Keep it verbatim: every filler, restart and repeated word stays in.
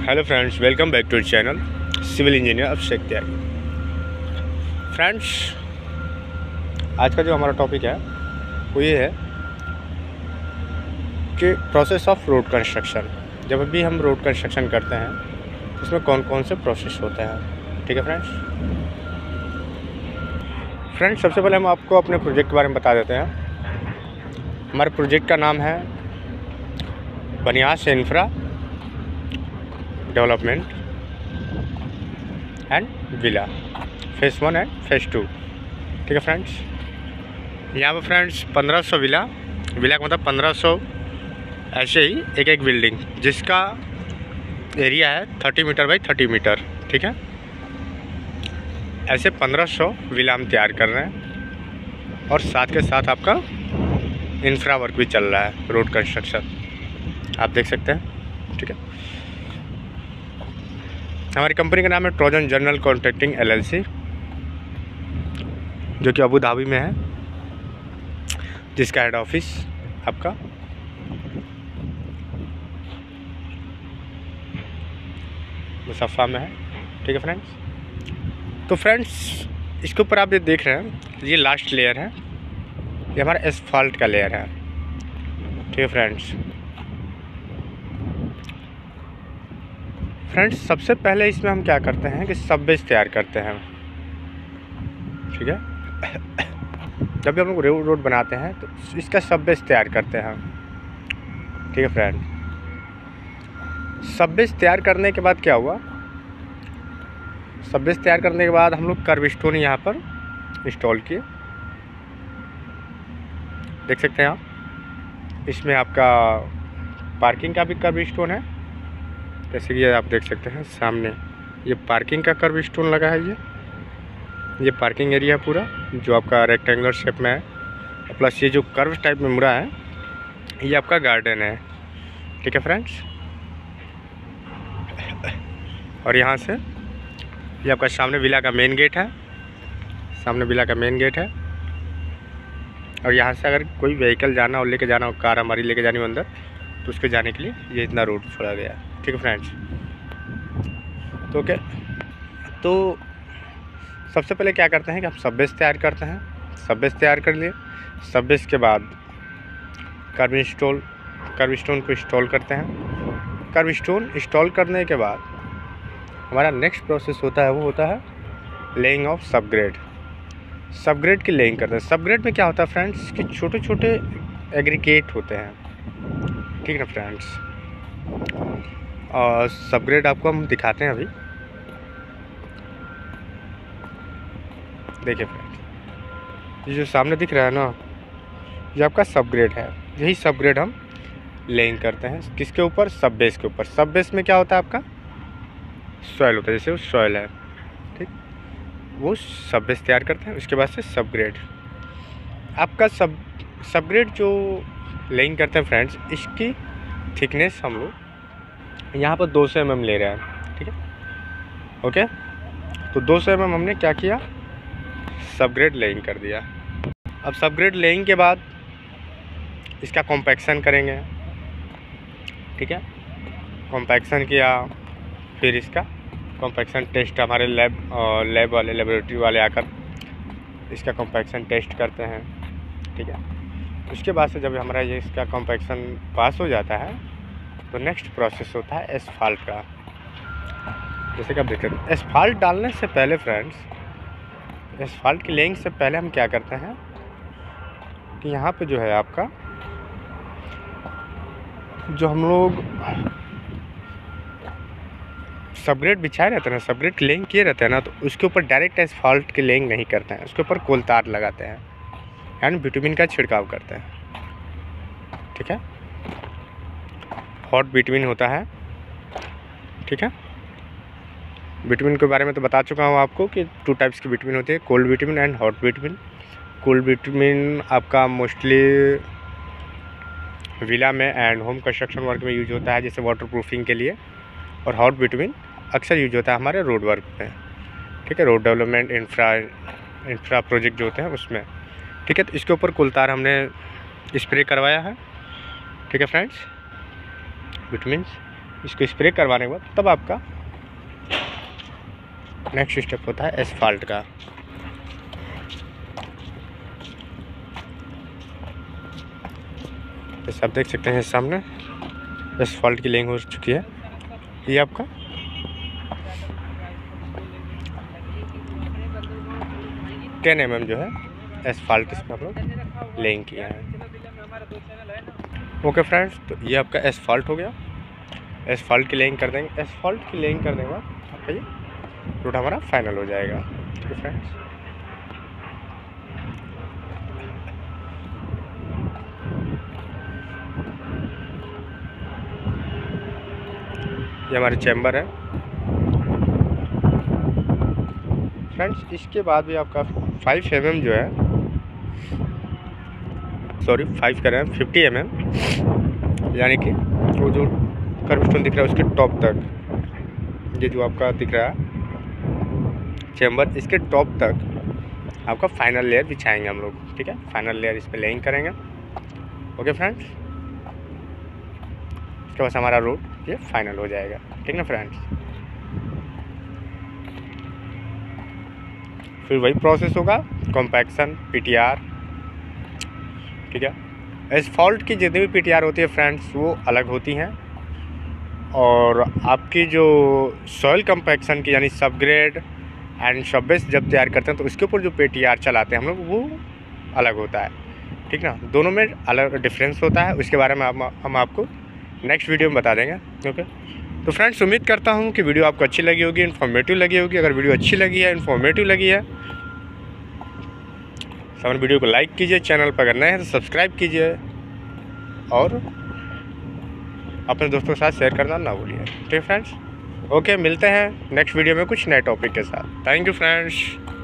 Hello friends, welcome back to channel civil engineer Abhishek Tyagi. Friends, आज का जो हमारा टॉपिक है वो ये है कि प्रोसेस ऑफ रोड कंस्ट्रक्शन। जब भी हम रोड कंस्ट्रक्शन करते हैं तो उसमें कौन कौन से प्रोसेस होते हैं। ठीक है फ्रेंड्स फ्रेंड्स सबसे पहले हम आपको अपने प्रोजेक्ट के बारे में बता देते हैं। हमारे प्रोजेक्ट का नाम है Baniyas infra development and villa phase one and phase two. ठीक है फ्रेंड्स, यहाँ पर फ्रेंड्स पंद्रह सौ विला विला का मतलब पंद्रह सौ ऐसे ही एक एक बिल्डिंग जिसका एरिया है तीस मीटर बाई तीस मीटर। ठीक है, ऐसे पंद्रह सौ विला हम तैयार कर रहे हैं और साथ के साथ आपका इंफ्रा वर्क भी चल रहा है, रोड कंस्ट्रक्शन आप देख सकते हैं। ठीक है, हमारी कंपनी का नाम है ट्रोजन जनरल कॉन्ट्रैक्टिंग एलएलसी, जो कि अबू धाबी में है, जिसका हेड ऑफिस आपका मुसफ़ा में है। ठीक है फ्रेंड्स, तो फ्रेंड्स इसके ऊपर आप ये देख रहे हैं, ये लास्ट लेयर है, ये हमारा एसफाल्ट का लेयर है। ठीक है फ्रेंड्स फ्रेंड्स सबसे पहले इसमें हम क्या करते हैं कि सब बेस तैयार करते हैं। ठीक है, जब भी हम लोग रोड रोड बनाते हैं तो इसका सब बेस तैयार करते हैं। ठीक है फ्रेंड, सब बेस तैयार करने के बाद क्या हुआ, सब बेस तैयार करने के बाद हम लोग कर्व स्टोन यहाँ पर इंस्टॉल किए। देख सकते हैं आप, इसमें आपका पार्किंग का भी कर्व स्टोन है, जैसे कि आप देख सकते हैं सामने ये पार्किंग का कर्व स्टोन लगा है। ये ये पार्किंग एरिया है पूरा, जो आपका रेक्टेंगुलर शेप में है, प्लस ये जो कर्व टाइप में मुड़ा है ये आपका गार्डन है। ठीक है फ्रेंड्स, और यहाँ से ये आपका सामने विला का मेन गेट है, सामने विला का मेन गेट है। और यहाँ से अगर कोई व्हीकल जाना हो, लेके जाना हो, कार हमारी लेके जानी हो अंदर, तो उसके जाने के लिए ये इतना रोड छोड़ा गया है। ठीक है फ्रेंड्स, तो ओके, तो सबसे पहले क्या करते हैं कि हम सब बेस तैयार करते हैं। सब बेस तैयार कर लिए, सब बेस के बाद कर्व इंस्टॉल कर्व स्टोन को इंस्टॉल करते हैं। कर्व स्टोन इंस्टॉल करने के बाद हमारा नेक्स्ट प्रोसेस होता है, वो होता है लेइंग ऑफ सबग्रेड। सबग्रेड की लेइंग करते हैं। सबग्रेड में क्या होता है फ्रेंड्स कि छोटे छोटे एग्रीगेट होते हैं। ठीक है ना फ्रेंड्स, और सबग्रेड आपको हम दिखाते हैं अभी। देखिए फ्रेंड्स, ये जो सामने दिख रहा है ना, ये आपका सबग्रेड है। यही सबग्रेड हम लेइंग करते हैं किसके ऊपर, सब बेस के ऊपर। सब बेस में क्या होता है, आपका सॉइल होता है, जैसे वो सॉइल है, ठीक, वो सब बेस तैयार करते हैं। उसके बाद से सबग्रेड आपका सब सबग्रेड जो लेइंग करते हैं फ्रेंड्स, इसकी थिकनेस हम लोग यहाँ पर दो सौ एम एम ले रहे हैं। ठीक है, ओके, तो दो सौ एम एम हमने क्या किया, सबग्रेड लेइंग कर दिया। अब सबग्रेड लेइंग के बाद इसका कॉम्पैक्शन करेंगे। ठीक है, कॉम्पैक्शन किया, फिर इसका कॉम्पैक्शन टेस्ट हमारे लैब और लैब वाले लेबोरेटरी वाले आकर इसका कॉम्पैक्शन टेस्ट करते हैं। ठीक है, उसके बाद से जब हमारा ये इसका कॉम्पैक्शन पास हो जाता है तो नेक्स्ट प्रोसेस होता है एसफाल्ट का। जैसे कि आप देख सकते हैं, एसफाल्ट डालने से पहले फ्रेंड्स, एसफाल्ट की लेइंग से पहले हम क्या करते हैं कि यहाँ पे जो है आपका, जो हम लोग सबग्रेड बिछाए रहते हैं ना, सबग्रेड की लेइंग किए रहते हैं ना, तो उसके ऊपर डायरेक्ट एसफाल्ट की लेइंग नहीं करते हैं, उसके ऊपर कोलतार लगाते हैं एंड बिटुमिन का छिड़काव करते हैं। ठीक है, हॉट बिटुमिन होता है। ठीक है, बिटुमिन के बारे में तो बता चुका हूँ आपको कि टू टाइप्स की बिटुमिन होती है, cold bitumen and hot bitumen. Cold bitumen आपका मोस्टली विला में एंड होम कंस्ट्रक्शन वर्क में यूज होता है, जैसे वाटर प्रूफिंग के लिए। और हॉट बिटुमिन अक्सर यूज होता है हमारे रोड वर्क में। ठीक है, road development infra infra project जो होते हैं उसमें। ठीक है, तो इसके ऊपर कोलतार हमने स्प्रे करवाया है। ठीक है फ्रेंड्स, बिटुमिन इसको स्प्रे करवाने के बाद तब आपका नेक्स्ट स्टेप होता है एसफाल्ट का। जैसे आप देख सकते हैं सामने एसफाल्ट की लेइंग हो चुकी है। ये आपका टेन एम एम जो है एसफाल्ट इसमें आप लोग लेइंग किया है। ओके फ्रेंड्स, तो ये आपका एसफाल्ट हो गया। एसफाल्ट की लेइंग कर देंगे। एसफाल्ट की लेइंग करने के बाद आपका ये रोड हमारा फाइनल हो जाएगा। ठीक है फ्रेंड्स, ये हमारे चैम्बर है फ्रेंड्स। इसके बाद भी आपका फाइव एम एम जो है, सॉरी फाइव कर रहे हैं फिफ्टी एम एम, यानी कि वो जो कर्व स्टोन दिख रहा है उसके टॉप तक, ये जो आपका दिख रहा है चैम्बर, इसके टॉप तक आपका फाइनल लेयर बिछाएंगे हम लोग। ठीक है, फाइनल लेयर इस पर लेइंग करेंगे। ओके फ्रेंड्स, इसके बाद हमारा रोड ये फाइनल हो जाएगा। ठीक ना फ्रेंड्स, फिर वही प्रोसेस होगा कॉम्पैक्शन, पीटीआर। ठीक है, एसफॉल्ट की जितनी भी पीटीआर होती है फ्रेंड्स वो अलग होती हैं, और आपकी जो सॉइल कॉम्पैक्शन की यानी सबग्रेड एंड सबबेस जब तैयार करते हैं तो उसके ऊपर जो पीटीआर चलाते हैं हम लोग वो अलग होता है। ठीक ना, दोनों में अलग डिफरेंस होता है। उसके बारे में हम हम आपको नेक्स्ट वीडियो में बता देंगे। ओके, तो फ्रेंड्स उम्मीद करता हूँ कि वीडियो आपको अच्छी लगी होगी, इन्फॉर्मेटिव लगी होगी। अगर वीडियो अच्छी लगी है, इन्फॉर्मेटिव लगी है, तो हमारे वीडियो को लाइक कीजिए, चैनल पर अगर नए हैं तो सब्सक्राइब कीजिए, और अपने दोस्तों के साथ शेयर करना ना भूलिए। ठीक है फ्रेंड्स, ओके, मिलते हैं नेक्स्ट वीडियो में कुछ नए टॉपिक के साथ। Thank you friends.